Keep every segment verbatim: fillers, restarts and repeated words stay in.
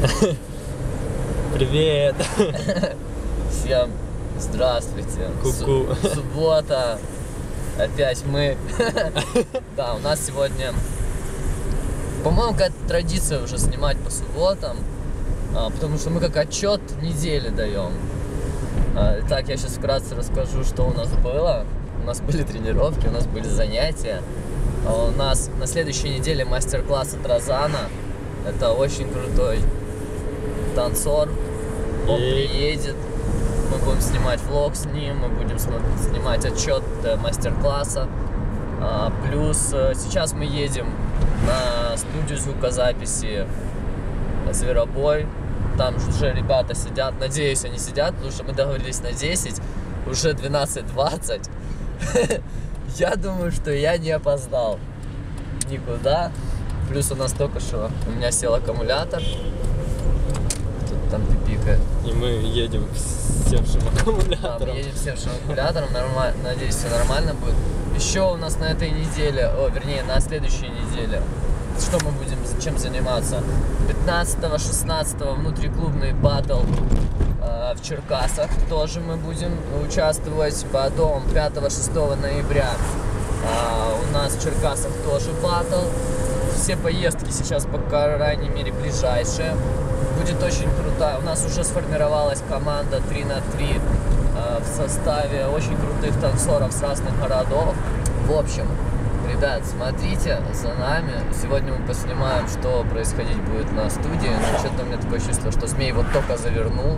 Привет! Всем здравствуйте! Ку-ку! Суббота! Опять мы! Да, у нас сегодня, по-моему, какая-то традиция уже снимать по субботам, потому что мы как отчет недели даем. Итак, я сейчас вкратце расскажу, что у нас было. У нас были тренировки, у нас были занятия. У нас на следующей неделе мастер-класс от Розана. Это очень крутой танцор. Он приедет, мы будем снимать влог с ним, мы будем снимать отчет мастер-класса. Плюс сейчас мы едем на студию звукозаписи Зверобой. Там уже ребята сидят, надеюсь, они сидят, потому что мы договорились на десять, уже двенадцать двадцать. Я думаю, что я не опоздал никуда. Плюс у нас только что у меня сел аккумулятор. Тут там пикает. И мы едем с севшим аккумулятором. Да, мы едем с севшим аккумулятором. Нормально, надеюсь, все нормально будет. Еще у нас на этой неделе, о, вернее, на следующей неделе, что мы будем чем заниматься? пятнадцатого-шестнадцатого внутриклубный баттл э, в Черкасах. Тоже мы будем участвовать. Потом пятого-шестого ноября э, у нас в Черкасах тоже баттл. Все поездки сейчас, по крайней мере, ближайшие. Будет очень круто. У нас уже сформировалась команда три на три э, в составе очень крутых танцоров с разных городов. В общем, ребят, смотрите за нами. Сегодня мы поснимаем, что происходить будет на студии. Но что-то у меня такое чувство, что Змей вот только завернул.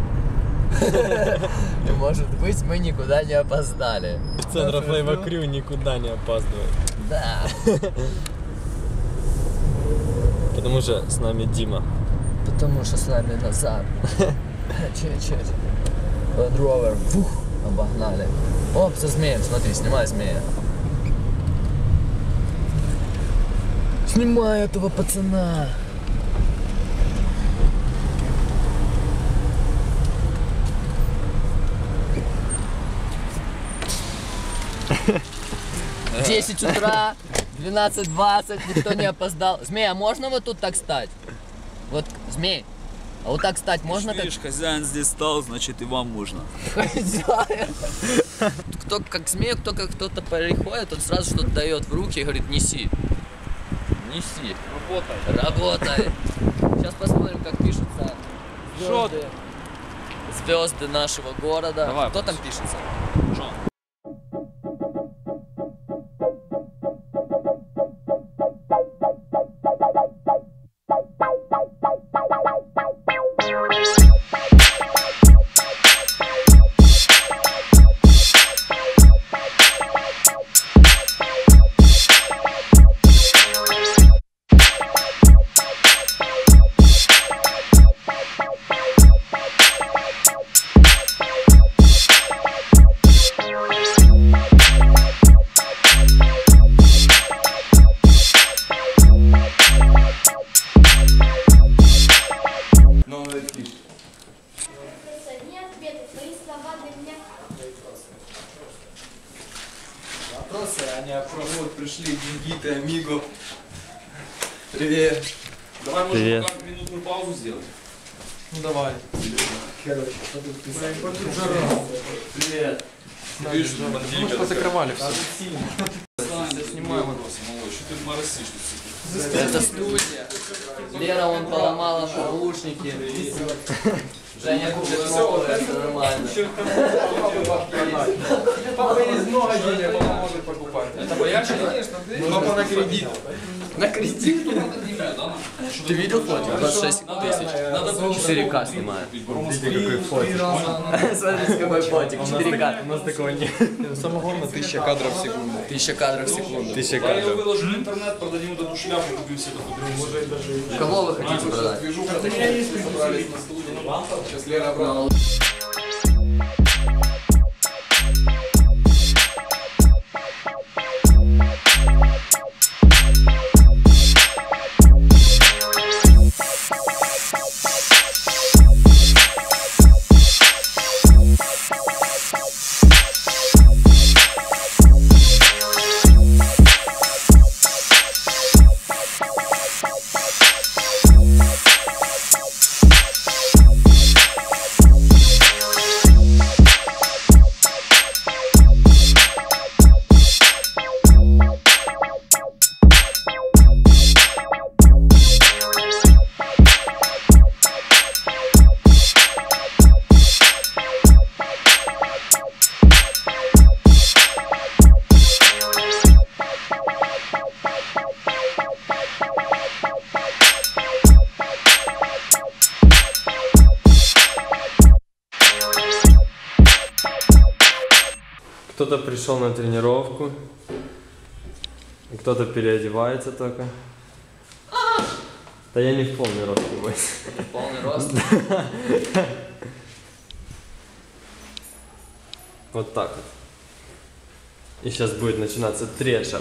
И может быть, мы никуда не опоздали. Центр Флейва Крю никуда не опаздывает. Да. Потому что с нами Дима. Потому что с нами Назар. Чуть-чуть. Land Rover. Фух, обогнали. Оп, со змеем, смотри, снимай змея. Снимай этого пацана. десять утра, двенадцать двадцать, никто не опоздал. Змей, а можно вот тут так стать? Вот, Змей, а вот так стать можно? Видишь, как... хозяин здесь стал, значит и вам можно. Хозяин. Кто как Змею, кто как кто-то приходит, он сразу что-то дает в руки и говорит: неси. Неси. Работай. Работай. Сейчас посмотрим, как пишутся звезды, звезды нашего города. Давай, кто просто. там пишется? Джон. Вопросы, они вот пришли, Гингиты, Амиго. Привет. Давай, может, Привет. пока минутную паузу сделать? Ну давай. Короче, привет. Видишь, в понедельник Мы позакрывали все. Снимай вопрос, малой, что ты моросишь? Это студия. Лера, он поломала наушники. Женя купит новые, это нормально. Папа есть много денег, папа может покупать. Это боярче? Конечно. Папа на кредит. На кредит? Ты видел фотик? двадцать шесть тысяч. четыре ка снимаю. Какой фотик. Смотрите, какой фотик. четыре ка. У нас такого нет. Самое главное, тысяча кадров в секунду. Тысяча кадров в секунду. Тысяча Я ее кадров. выложу в интернет, продадим вот эту шляпу, купим себе такую. Кого вы хотите продать? Движуха такая, собрались на студии. Сейчас Лера обратно. Кто-то пришел на тренировку, кто-то переодевается только. Да я не в полный рост, не бойся. Полный рост. Вот так вот. И сейчас будет начинаться треша.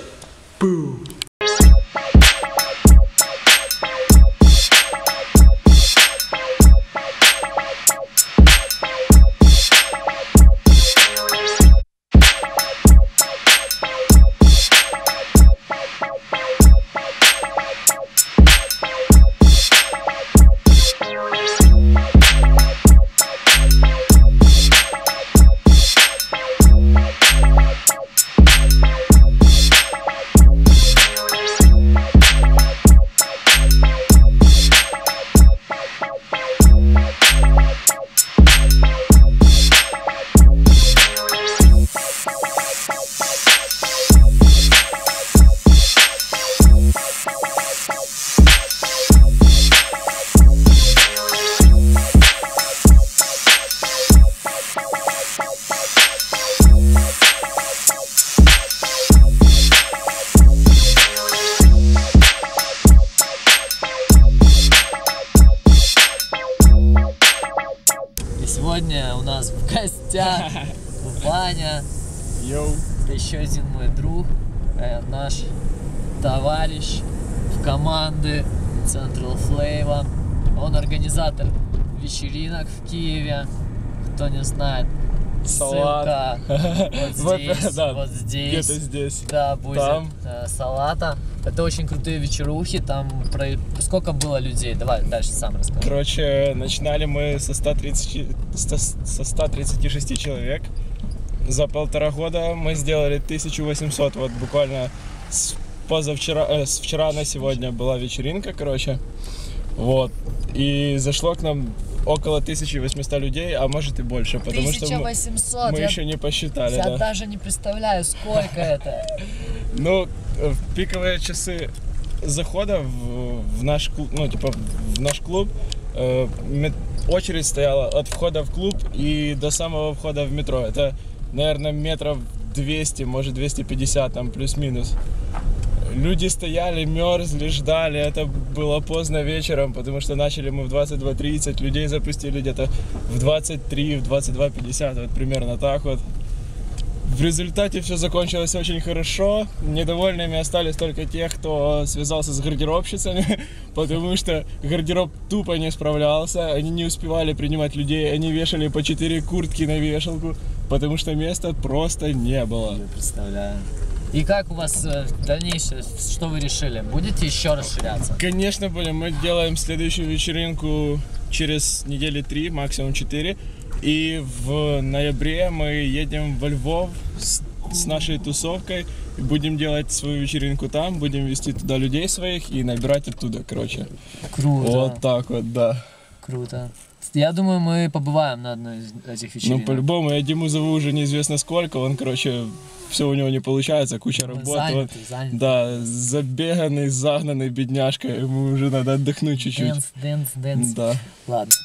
Сегодня у нас в гостях Ваня. Йоу. Это еще один мой друг, э, наш товарищ в команды Central Flava. Он организатор вечеринок в Киеве. Кто не знает, ссылка вот здесь, Да, вот здесь. где-то здесь. Да, будет Там. э, салата. Это очень крутые вечерухи. Там про... сколько было людей? Давай дальше сам расскажи. Короче, начинали мы со ста тридцати, со со ста тридцати шести человек. За полтора года мы сделали тысячу восемьсот. Вот буквально с позавчера, э, с вчера на сегодня была вечеринка, короче. Вот. И зашло к нам около тысячи восьмисот людей, а может и больше, потому что тысяча мы, восемьсот. мы я, еще не посчитали. я Да. даже не представляю, сколько это. Ну, в пиковые часы захода в, в наш клуб, ну, типа, в наш клуб, э, мет- очередь стояла от входа в клуб и до самого входа в метро. Это, наверное, метров двести, может двести пятьдесят, там, плюс-минус. Люди стояли, мерзли, ждали. Это было поздно вечером, потому что начали мы в двадцать два тридцать, людей запустили где-то в двадцать три, в двадцать два пятьдесят, вот примерно так вот. В результате все закончилось очень хорошо. Недовольными остались только те, кто связался с гардеробщицами, потому что гардероб тупо не справлялся. Они не успевали принимать людей, они вешали по четыре куртки на вешалку, потому что места просто не было. Я представляю. И как у вас э, дальнейшее, что вы решили? Будете еще расширяться? Конечно, будем. Мы делаем следующую вечеринку через недели три, максимум четыре. И в ноябре мы едем во Львов с, с нашей тусовкой. И будем делать свою вечеринку там, будем вести туда людей своих и набирать оттуда, короче. Круто. Вот так вот, да. Круто. Я думаю, мы побываем на одной из этих Ну, вечеринок. по-любому, я Диму зову уже неизвестно сколько, он, короче, все у него не получается, куча работы. Он, Занятый, занятый. да, забеганный, загнанный бедняшка, ему уже надо отдохнуть чуть-чуть. Дэнс, дэнс, дэнс. Да. Ладно.